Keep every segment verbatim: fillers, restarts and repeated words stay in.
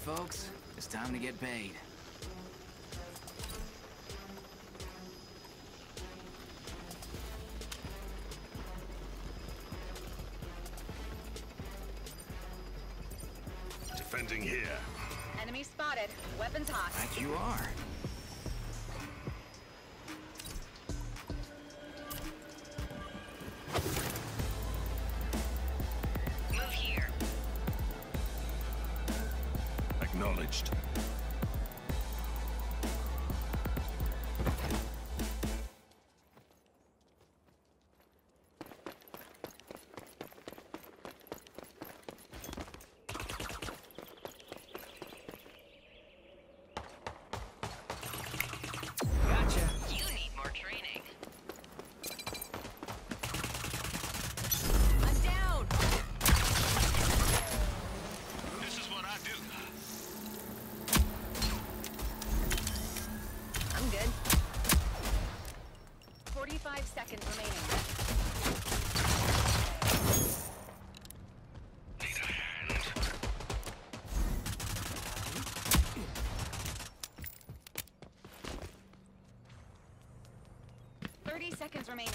folks. It's time to get paid. Defending here. Enemy spotted. Weapons hot. Right you are. Move here. Acknowledged. Gotcha. You need more training. I'm down. This is what I do. I'm good. forty-five seconds remaining. Need a hand. thirty seconds remaining.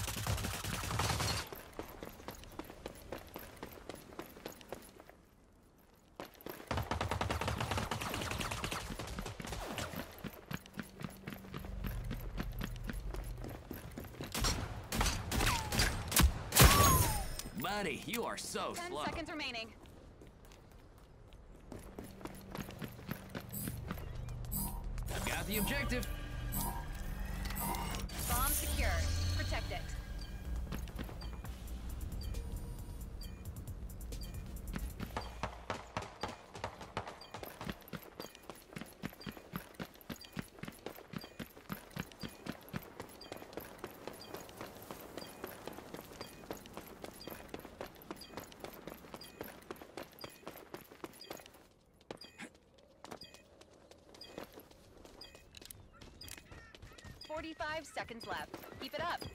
Buddy, you are so Ten slow. seconds remaining. I've got the objective. Bomb secured. Protect it. forty-five seconds left. Keep it up.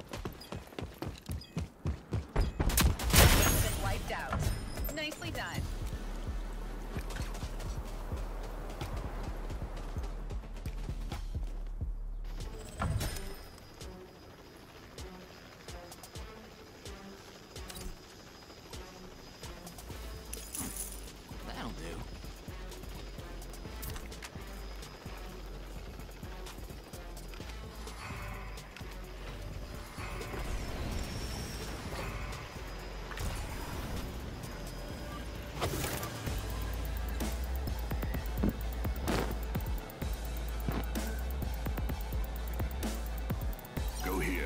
Been wiped out. Nicely done. That'll do. Go here.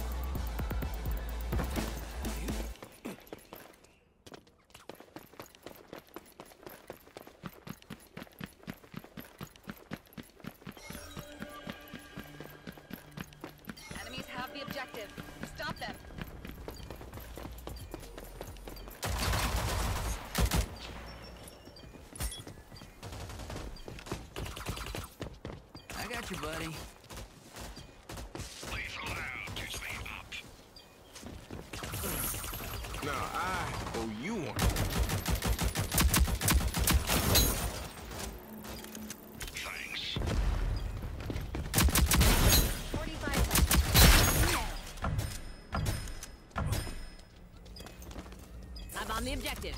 Enemies have the objective. Stop them. I got you, buddy. Lethal out. Gets me up. Now I owe you one. Thanks. forty-five seconds. I'm on the objective.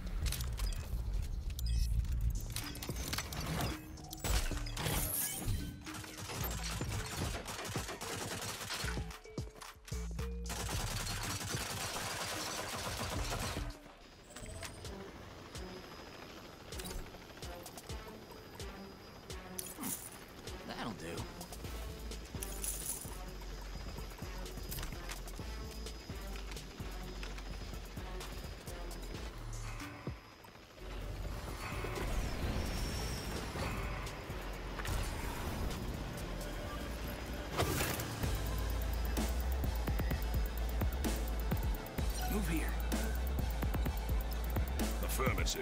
That'll do. Move here. Affirmative.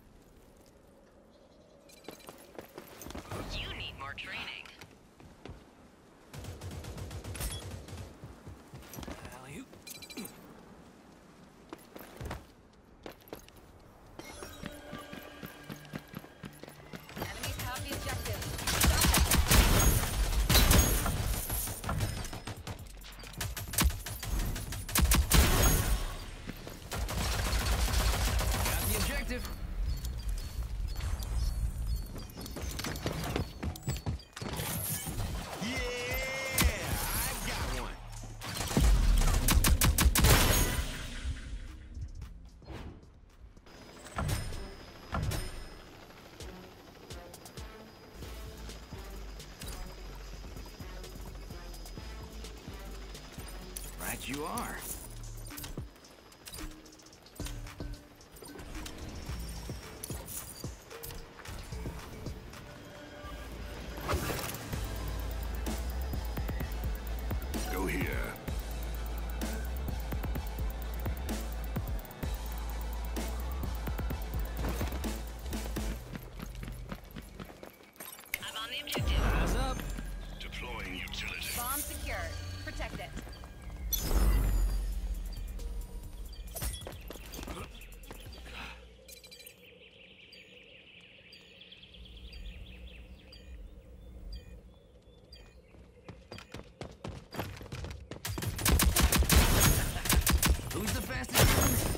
You need more training. you are. Go here. I'm on the objective. Eyes up. Deploying utility. Bomb secured. Protect it. Who's the fastest one?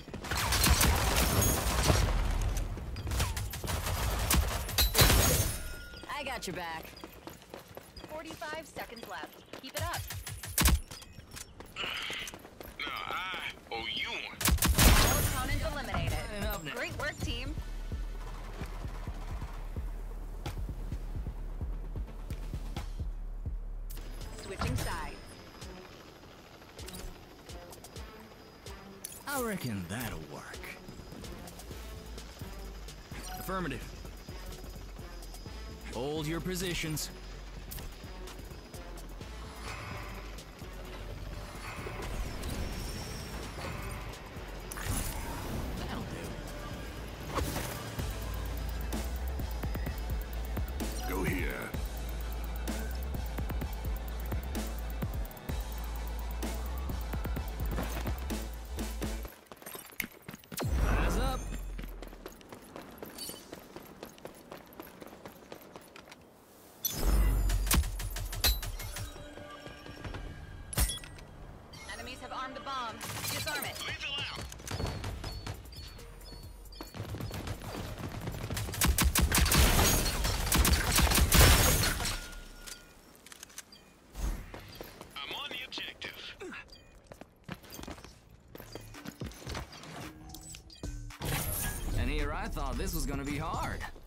I got your back. forty-five seconds left. Keep it up. No, I owe you one. All opponents eliminated. Line up now. Great work, team. Switching sides. I reckon that'll work. Affirmative. Hold your positions. That'll do. Go here. Eyes up. Enemies have armed the bomb. Disarm it. Lethal out. I'm on the objective. And here I thought this was gonna be hard.